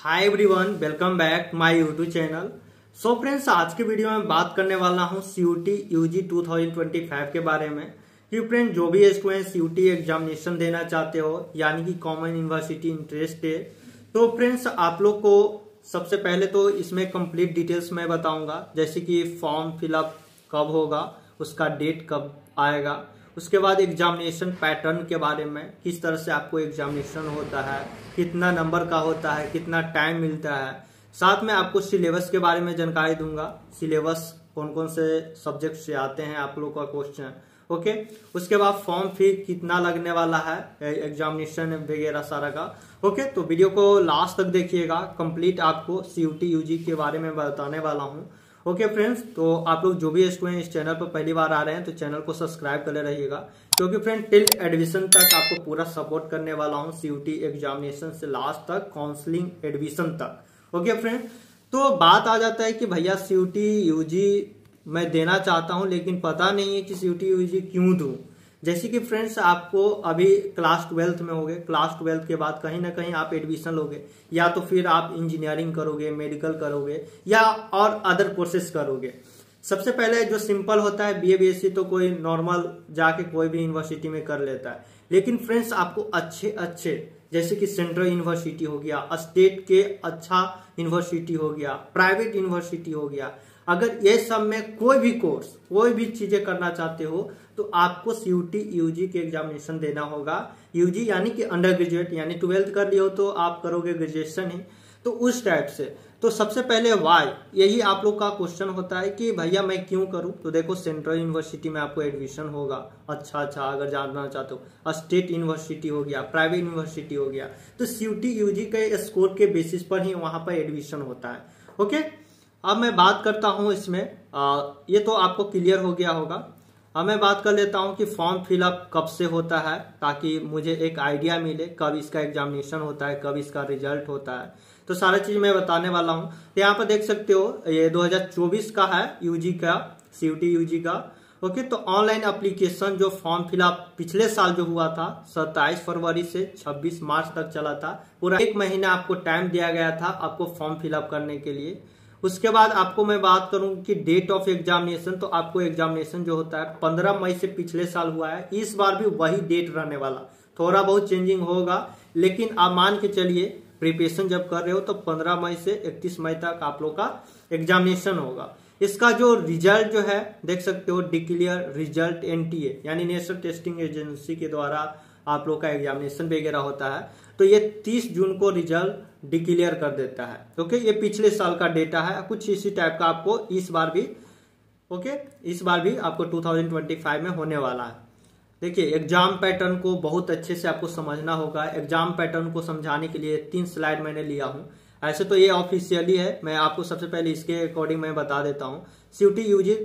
Hi everyone, welcome back my YouTube channel. So friends, आज के video में बात करने वाला हूं सीयूटी यूजी 2025 के बारे में कि फ्रेंड जो भी स्टूडेंट सीयूटी एग्जामिनेशन देना चाहते हो यानी कि कॉमन यूनिवर्सिटी इंटरेस्ट है, तो फ्रेंड्स आप लोग को सबसे पहले तो इसमें कंप्लीट डिटेल्स मैं बताऊंगा, जैसे कि फॉर्म फिलअप कब होगा, उसका डेट कब आएगा, उसके बाद एग्जामिनेशन पैटर्न के बारे में, किस तरह से आपको एग्जामिनेशन होता है, कितना नंबर का होता है, कितना टाइम मिलता है। साथ में आपको सिलेबस के बारे में जानकारी दूंगा, सिलेबस कौन कौन से सब्जेक्ट से आते हैं आप लोग का क्वेश्चन। ओके, उसके बाद फॉर्म फी कितना लगने वाला है, एग्जामिनेशन वगैरह सारा का। ओके, तो वीडियो को लास्ट तक देखिएगा, कंप्लीट आपको सीयूटी यूजी के बारे में बताने वाला हूँ। ओके फ्रेंड्स, तो आप लोग जो भी स्टूडेंट इस चैनल पर पहली बार आ रहे हैं तो चैनल को सब्सक्राइब कर रहिएगा, क्योंकि फ्रेंड टिल एडमिशन तक आपको पूरा सपोर्ट करने वाला हूँ, सीयूटी एग्जामिनेशन से लास्ट तक, काउंसलिंग एडमिशन तक। ओके फ्रेंड, तो बात आ जाता है कि भैया सीयूटी यूजी मैं देना चाहता हूं लेकिन पता नहीं है कि सीयूटी यूजी क्यों दूं। जैसे कि फ्रेंड्स आपको अभी क्लास 12 में होगे, क्लास 12 के बाद कहीं ना कहीं आप एडमिशन लोगे, या तो फिर आप इंजीनियरिंग करोगे, मेडिकल करोगे, या और अदर कोर्सेज करोगे। सबसे पहले जो सिंपल होता है बीए बीएससी तो कोई नॉर्मल जाके कोई भी यूनिवर्सिटी में कर लेता है, लेकिन फ्रेंड्स आपको अच्छे जैसे कि सेंट्रल यूनिवर्सिटी हो गया, स्टेट के अच्छा यूनिवर्सिटी हो गया, प्राइवेट यूनिवर्सिटी हो गया, अगर ये सब में कोई भी कोर्स कोई भी चीजें करना चाहते हो तो आपको सीयूटी यूजी के एग्जामिनेशन देना होगा। यूजी यानी कि अंडर ग्रेजुएट, यानी 12th कर लियो तो आप करोगे ग्रेजुएशन ही, तो उस टाइप से। तो सबसे पहले वाई, यही आप लोग का क्वेश्चन होता है कि भैया मैं क्यों करूं। तो देखो, सेंट्रल यूनिवर्सिटी में आपको एडमिशन होगा, अच्छा अगर जानना चाहते हो, स्टेट यूनिवर्सिटी हो गया, प्राइवेट यूनिवर्सिटी हो गया, तो सीयूटी यूजी के स्कोर के बेसिस पर ही वहां पर एडमिशन होता है। ओके, अब मैं बात करता हूं इसमें, ये तो आपको क्लियर हो गया होगा। अब मैं बात कर लेता हूं कि फॉर्म फिलअप कब से होता है, ताकि मुझे एक आइडिया मिले कब इसका एग्जामिनेशन होता है, कब इसका रिजल्ट होता है। तो सारा चीज मैं बताने वाला हूं। तो यहाँ पर देख सकते हो, ये 2024 का है यूजी का, सीयूटी यूजी का। ओके, तो ऑनलाइन एप्लीकेशन जो फॉर्म फिलअप पिछले साल जो हुआ था 27 फरवरी से 26 मार्च तक चला था, पूरा एक महीना आपको टाइम दिया गया था आपको फॉर्म फिलअप करने के लिए। उसके बाद आपको मैं बात करूं कि डेट ऑफ एग्जामिनेशन, तो आपको एग्जामिनेशन जो होता है 15 मई से पिछले साल हुआ है, इस बार भी वही डेट रहने वाला, थोड़ा बहुत चेंजिंग होगा, लेकिन आप मान के चलिए प्रिपरेशन जब कर रहे हो तो 15 मई से 31 मई तक आप लोग का एग्जामिनेशन होगा। इसका जो रिजल्ट जो है देख सकते हो, डिक्लेयर रिजल्ट एनटीए यानी नेशनल टेस्टिंग एजेंसी के द्वारा आप लोग का एग्जामिनेशन वगैरह होता है, तो ये 30 जून को रिजल्ट डिक्लेयर कर देता है। ओके, ये पिछले साल का डेटा है, कुछ इसी टाइप का आपको इस बार भी, ओके, इस बार भी आपको 2025 में होने वाला है। देखिए, एग्जाम पैटर्न को बहुत अच्छे से आपको समझना होगा। एग्जाम पैटर्न को समझाने के लिए 3 स्लाइड मैंने लिया हूं। ऐसे तो ये ऑफिशियली है, मैं आपको सबसे पहले इसके अकॉर्डिंग मैं बता देता हूं। सीयूटी यूजी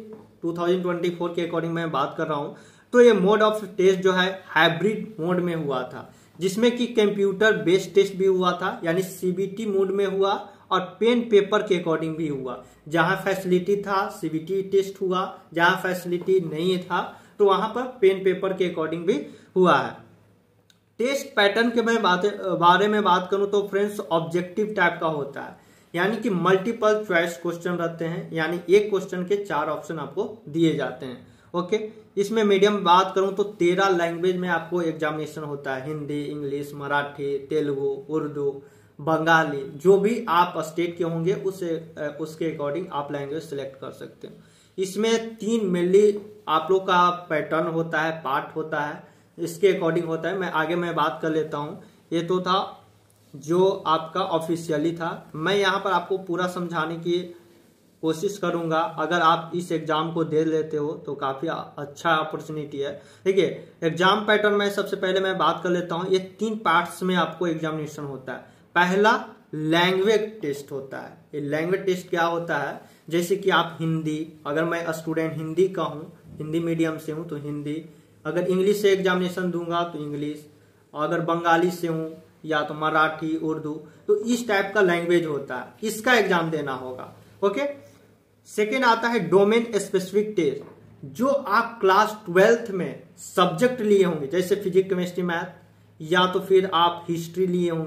2024 के अकॉर्डिंग मैं बात कर रहा हूं। तो ये मोड ऑफ टेस्ट जो है हाइब्रिड मोड में हुआ था, जिसमें कि कंप्यूटर बेस्ड टेस्ट भी हुआ था, यानी सीबीटी मोड में हुआ, और पेन पेपर के अकॉर्डिंग भी हुआ। जहां फैसिलिटी था सीबीटी टेस्ट हुआ, जहां फैसिलिटी नहीं था तो वहां पर पेन पेपर के अकॉर्डिंग भी हुआ है। टेस्ट पैटर्न के मैं बारे में बात करूं तो फ्रेंड्स ऑब्जेक्टिव टाइप का होता है, यानी कि मल्टीपल चॉइस क्वेश्चन रहते हैं, यानी एक क्वेश्चन के 4 ऑप्शन आपको दिए जाते हैं। ओके, इसमें मीडियम बात करूं तो 13 लैंग्वेज में आपको एग्जामिनेशन होता है, हिंदी, इंग्लिश, मराठी, तेलुगु, उर्दू, बंगाली, जो भी आप स्टेट के होंगे उसके अकॉर्डिंग आप लैंग्वेज सिलेक्ट कर सकते हो। इसमें 3 मेनली आप लोग का पैटर्न होता है, पार्ट होता है, इसके अकॉर्डिंग होता है। मैं आगे बात कर लेता हूं। ये तो था जो आपका ऑफिशियली था, मैं यहाँ पर आपको पूरा समझाने की कोशिश करूंगा। अगर आप इस एग्जाम को दे लेते हो तो काफी अच्छा अपॉर्चुनिटी है। देखिए, एग्जाम पैटर्न में सबसे पहले मैं बात कर लेता हूं। ये 3 पार्ट्स में आपको एग्जामिनेशन होता है। पहला लैंग्वेज टेस्ट होता है। ये लैंग्वेज टेस्ट क्या होता है, जैसे कि आप हिंदी, अगर मैं स्टूडेंट हिंदी का हूं, हिंदी मीडियम से हूं तो हिंदी, अगर इंग्लिश से एग्जामिनेशन दूंगा तो इंग्लिश, अगर बंगाली से हूं या तो मराठी, उर्दू, तो इस टाइप का लैंग्वेज होता है, इसका एग्जाम देना होगा। ओके, सेकेंड आता है डोमेन स्पेसिफिक टेस्ट, जो आप क्लास 12th में सब्जेक्ट लिए होंगे, जैसे फिजिक्स, केमिस्ट्री, मैथ, या तो फिर आप हिस्ट्री लिए होंगे,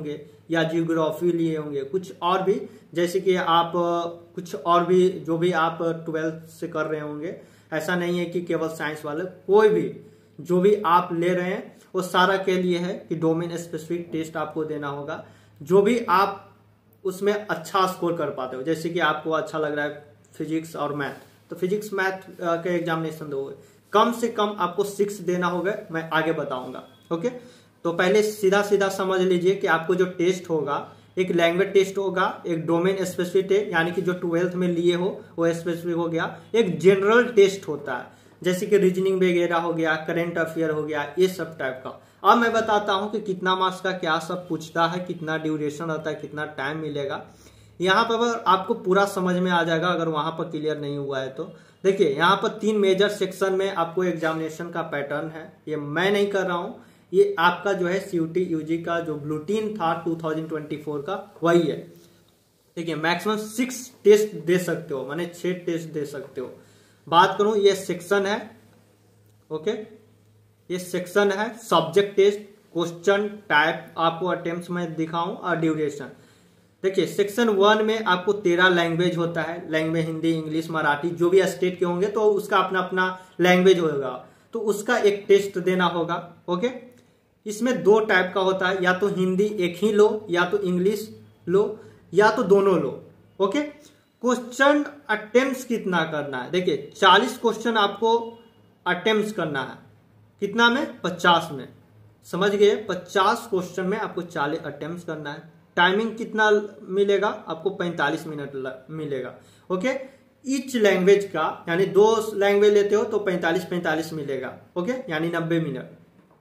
या जियोग्राफी लिए होंगे, कुछ और भी, जैसे कि आप कुछ और भी जो भी आप 12th से कर रहे होंगे। ऐसा नहीं है कि केवल साइंस वाले, कोई भी जो भी आप ले रहे हैं वो सारा के लिए है कि डोमेन स्पेसिफिक टेस्ट आपको देना होगा। जो भी आप उसमें अच्छा स्कोर कर पाते हो, जैसे कि आपको अच्छा लग रहा है फिजिक्स और मैथ, तो फिजिक्स मैथ का एग्जामिनेशन दोगे, कम से कम आपको 6 देना होगा, मैं आगे बताऊंगा। ओके, तो पहले सीधा सीधा समझ लीजिए कि आपको जो टेस्ट होगा, एक लैंग्वेज टेस्ट होगा, एक डोमेन स्पेसिफिक टेस्ट यानी कि जो 12th में लिए हो वो स्पेसिफिक हो गया, एक जनरल टेस्ट होता है जैसे कि रीजनिंग वगैरह हो गया, करंट अफेयर हो गया, ये सब टाइप का। अब मैं बताता हूं कि कितना मार्क्स का क्या सब पूछता है, कितना ड्यूरेशन रहता है, कितना टाइम मिलेगा। यहाँ पर आपको पूरा समझ में आ जाएगा अगर वहां पर क्लियर नहीं हुआ है तो। देखिए यहाँ पर 3 मेजर सेक्शन में आपको एग्जामिनेशन का पैटर्न है, ये मैं नहीं कर रहा हूं, ये आपका जो है सीयूटी यूजी का जो बुलेटिन था 2024 का वही है। देखिए मैक्सिमम 6 टेस्ट दे सकते हो, माने 6 टेस्ट दे सकते हो। बात करूं ये सेक्शन है, ओके, ये सेक्शन है सब्जेक्ट टेस्ट, क्वेश्चन टाइप आपको अटेम्प्ट्स में दिखाऊं और ड्यूरेशन। देखिए सेक्शन 1 में आपको 13 लैंग्वेज होता है, लैंग्वेज हिंदी, इंग्लिश, मराठी, जो भी स्टेट के होंगे तो उसका अपना अपना लैंग्वेज होगा, तो उसका एक टेस्ट देना होगा। ओके, इसमें 2 टाइप का होता है, या तो हिंदी एक ही लो, या तो इंग्लिश लो, या तो दोनों लो। ओके, क्वेश्चन अटेम्प्ट्स कितना करना है, देखिए 40 क्वेश्चन आपको अटेम्प्ट्स करना है, कितना में, 50 में, समझ गए, 50 क्वेश्चन में आपको 40 अटेम्प्ट्स करना है। टाइमिंग कितना मिलेगा आपको, 45 मिनट मिलेगा। ओके, ईच लैंग्वेज का, यानी 2 लैंग्वेज लेते हो तो 45-45 मिलेगा। ओके, यानी 90 मिनट।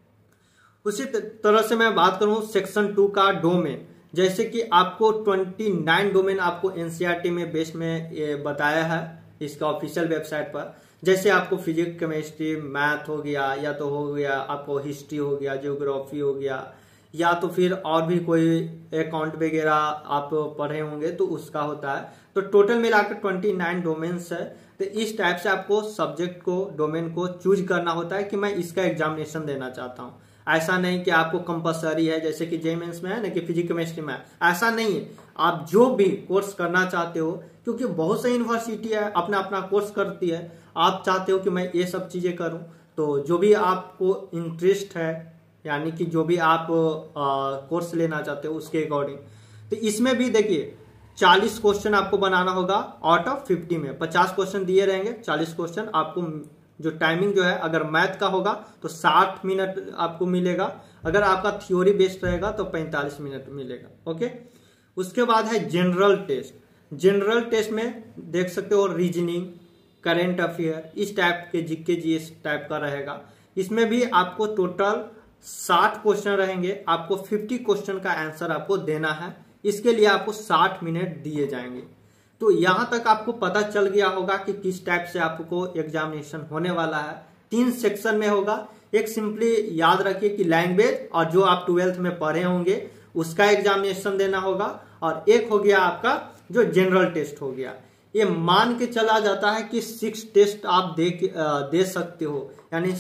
उसी तरह से मैं बात करूं सेक्शन 2 का डोमेन, जैसे कि आपको 29 डोमेन आपको एनसीईआरटी में बेस में बताया है इसका ऑफिशियल वेबसाइट पर। जैसे आपको फिजिक्स, केमिस्ट्री, मैथ हो गया, या तो हो गया आपको हिस्ट्री हो गया, ज्योग्राफी हो गया, या तो फिर और भी कोई अकाउंट वगैरह आप पढ़े होंगे तो उसका होता है। तो टोटल मिलाकर 29 डोमेन्स है। तो इस टाइप से आपको सब्जेक्ट को, डोमेन को चूज करना होता है कि मैं इसका एग्जामिनेशन देना चाहता हूँ। ऐसा नहीं कि आपको कंपलसरी है जैसे कि जेईई मेंस में है ना कि फिजिक्स केमिस्ट्री में, ऐसा नहीं है। आप जो भी कोर्स करना चाहते हो, क्योंकि बहुत सी यूनिवर्सिटी है अपना अपना कोर्स करती है, आप चाहते हो कि मैं ये सब चीजें करूं, तो जो भी आपको इंटरेस्ट है, यानी कि जो भी आप कोर्स लेना चाहते हो उसके अकॉर्डिंग। तो इसमें भी देखिए 40 क्वेश्चन आपको बनाना होगा आउट ऑफ 50 में, 50 क्वेश्चन दिए रहेंगे, 40 क्वेश्चन आपको। जो टाइमिंग जो है, अगर मैथ का होगा तो 60 मिनट आपको मिलेगा, अगर आपका थ्योरी बेस्ड रहेगा तो 45 मिनट मिलेगा। ओके, उसके बाद है जनरल टेस्ट। जनरल टेस्ट में देख सकते हो रीजनिंग, करंट अफेयर, इस टाइप के जीके जीएस टाइप का रहेगा। इसमें भी आपको टोटल 60 क्वेश्चन रहेंगे, आपको 50 क्वेश्चन का आंसर आपको देना है, इसके लिए आपको 60 मिनट दिए जाएंगे। तो यहां तक आपको पता चल गया होगा कि किस टाइप से आपको एग्जामिनेशन होने वाला है। 3 सेक्शन में होगा। एक सिंपली याद रखिए कि लैंग्वेज और जो आप 12th में पढ़े होंगे उसका एग्जामिनेशन देना होगा, और एक हो गया आपका जो जनरल टेस्ट हो गया। ये मान के चला जाता है कि 6 टेस्ट आप दे सकते हो, यानी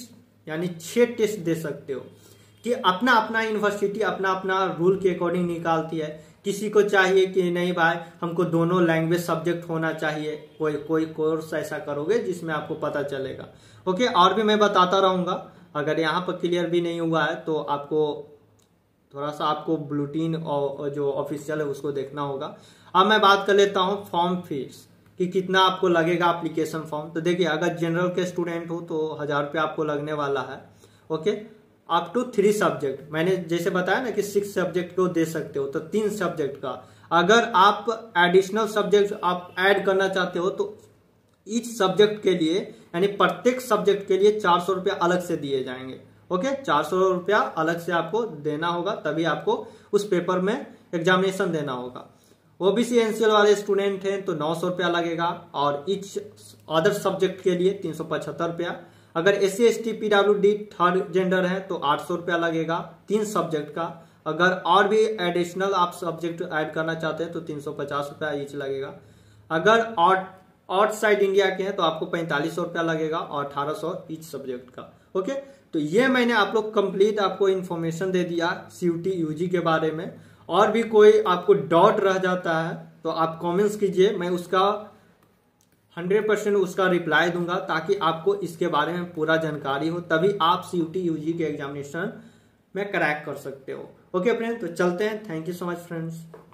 6 टेस्ट दे सकते हो, कि अपना अपना यूनिवर्सिटी अपना अपना रूल के अकॉर्डिंग निकालती है। किसी को चाहिए कि नहीं भाई हमको दोनों लैंग्वेज सब्जेक्ट होना चाहिए, कोई कोर्स ऐसा करोगे जिसमें आपको पता चलेगा। ओके, और भी मैं बताता रहूंगा, अगर यहाँ पर क्लियर भी नहीं हुआ है तो आपको थोड़ा सा आपको बुलेटिन और जो ऑफिशियल है उसको देखना होगा। अब मैं बात कर लेता हूँ फॉर्म फीस कि कितना आपको लगेगा एप्लीकेशन फॉर्म। तो देखिए अगर जनरल के स्टूडेंट हो तो 1000 रुपये आपको लगने वाला है। ओके, अप टू 3 सब्जेक्ट, मैंने जैसे बताया ना कि 6 सब्जेक्ट को दे सकते हो, तो 3 सब्जेक्ट का। अगर आप एडिशनल सब्जेक्ट आप ऐड करना चाहते हो तो ईच सब्जेक्ट के लिए, यानी प्रत्येक सब्जेक्ट के लिए 400 रुपया अलग से दिए जाएंगे। ओके, 400 रुपया अलग से आपको देना होगा, तभी आपको उस पेपर में एग्जामिनेशन देना होगा। ओबीसी एनसीएल वाले स्टूडेंट हैं तो 900 रुपया लगेगा, और ईच अदर सब्जेक्ट के लिए 375 रुपया। अगर SC ST PWD third gender है तो 800 रुपया लगेगा 3 सब्जेक्ट का। अगर और भी एडिशनल आप सब्जेक्ट ऐड करना चाहते हैं तो 350 रुपया ईच लगेगा। अगर आउटसाइड इंडिया के हैं तो आपको 4500 रुपया लगेगा और 1800 ईच सब्जेक्ट का। ओके, तो ये मैंने आप लोग कंप्लीट आपको इन्फॉर्मेशन दे दिया CUT UG के बारे में। और भी कोई आपको डाउट रह जाता है तो आप कमेंट्स कीजिए, मैं उसका 100% उसका रिप्लाई दूंगा, ताकि आपको इसके बारे में पूरा जानकारी हो, तभी आप CUT UG के एग्जामिनेशन में क्रैक कर सकते हो। ओके फ्रेंड्स, तो चलते हैं। Thank you so much friends.